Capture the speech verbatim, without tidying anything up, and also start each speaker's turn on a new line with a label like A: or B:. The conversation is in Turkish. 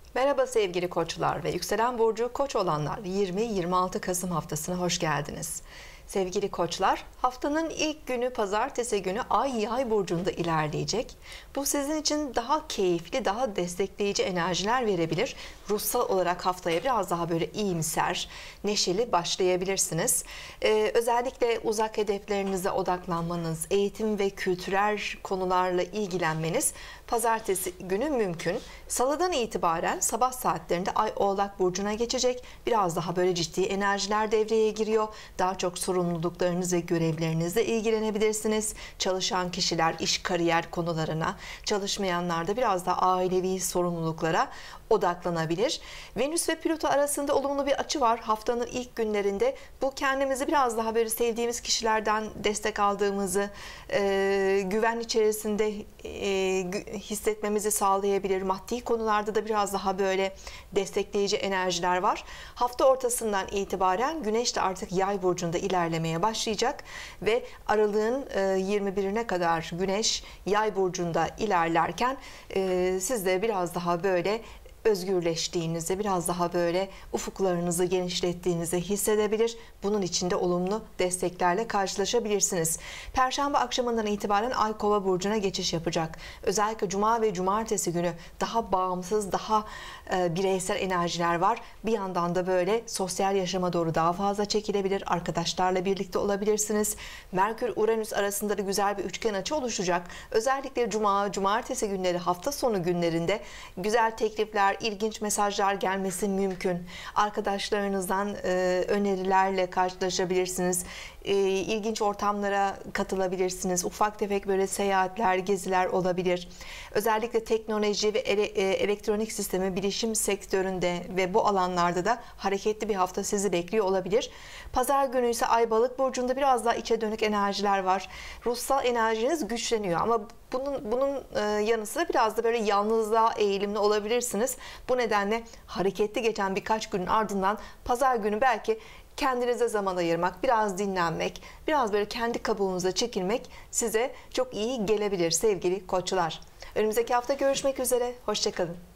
A: Merhaba sevgili koçlar ve yükselen burcu koç olanlar, yirmi yirmi altı Kasım haftasına hoş geldiniz. Sevgili koçlar, haftanın ilk günü pazartesi günü ay yay burcunda ilerleyecek. Bu sizin için daha keyifli, daha destekleyici enerjiler verebilir. Ruhsal olarak haftaya biraz daha böyle iyimser, neşeli başlayabilirsiniz. Ee, özellikle uzak hedeflerinize odaklanmanız, eğitim ve kültürel konularla ilgilenmeniz pazartesi günü mümkün. Salıdan itibaren sabah saatlerinde ay Oğlak burcuna geçecek. Biraz daha böyle ciddi enerjiler devreye giriyor. Daha çok sorumluluklarınız ve görevlerinizle ilgilenebilirsiniz. Çalışan kişiler iş kariyer konularına, çalışmayanlar da biraz da ailevi sorumluluklara odaklanabilir. Venüs ve Plüto arasında olumlu bir açı var haftanın ilk günlerinde. Bu kendimizi biraz daha böyle sevdiğimiz kişilerden destek aldığımızı, e, güven içerisinde e, hissetmemizi sağlayabilir. Maddi konularda da biraz daha böyle destekleyici enerjiler var. Hafta ortasından itibaren Güneş de artık Yay burcunda ilerlemeye başlayacak ve aralığın yirmi birine kadar Güneş Yay burcunda ilerlerken siz de biraz daha böyle özgürleştiğinizi, biraz daha böyle ufuklarınızı genişlettiğinizi hissedebilir. Bunun için de olumlu desteklerle karşılaşabilirsiniz. Perşembe akşamından itibaren Ay Kova burcuna geçiş yapacak. Özellikle Cuma ve Cumartesi günü daha bağımsız, daha e, bireysel enerjiler var. Bir yandan da böyle sosyal yaşama doğru daha fazla çekilebilir. Arkadaşlarla birlikte olabilirsiniz. Merkür-Uranüs arasında da güzel bir üçgen açı oluşacak. Özellikle Cuma, Cumartesi günleri, hafta sonu günlerinde güzel teklifler, ilginç mesajlar gelmesi mümkün. Arkadaşlarınızdan e, önerilerle karşılaşabilirsiniz. E, ilginç ortamlara katılabilirsiniz. Ufak tefek böyle seyahatler, geziler olabilir. Özellikle teknoloji ve ele, e, elektronik sistemi, bilişim sektöründe ve bu alanlarda da hareketli bir hafta sizi bekliyor olabilir. Pazar günü ise Ay Balık burcunda biraz daha içe dönük enerjiler var. Ruhsal enerjiniz güçleniyor ama bunun bunun yanı sıra biraz da böyle yalnızlığa eğilimli olabilirsiniz. Bu nedenle hareketli geçen birkaç günün ardından pazar günü belki kendinize zaman ayırmak, biraz dinlenmek, biraz böyle kendi kabuğunuza çekilmek size çok iyi gelebilir sevgili koçlar. Önümüzdeki hafta görüşmek üzere. Hoşça kalın.